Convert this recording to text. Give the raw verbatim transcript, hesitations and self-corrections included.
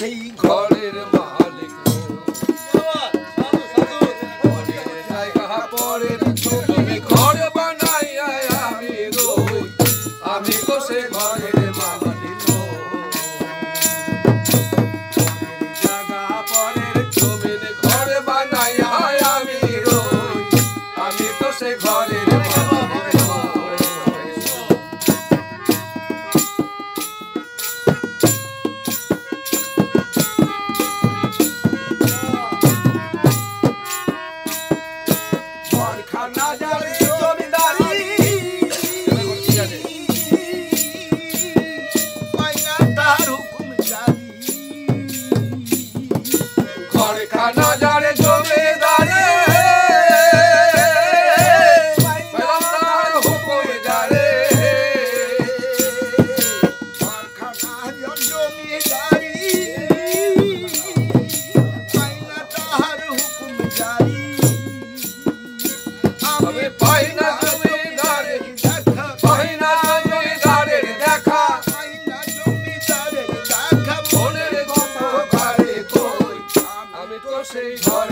সেই ঘরের মালিক পরের জায়গা পরের জমি ঘর বানাই আমি রই আমি তো সে ঘরের মালিক জায়গা পরের জমি ঘর বানাই আমি রই আমি তো সে ঘরের খানা যারে জমিদারে তার হুকুম যারে খানা জমিদারি পাইনা তাহার হুকুম জারি আমি পাই না জমিদারের দেখা পাই না জমিদারের দেখা পাই না জমিদারের দেখা মনের কথা ঘরে কই আমি তো সেই ঘরে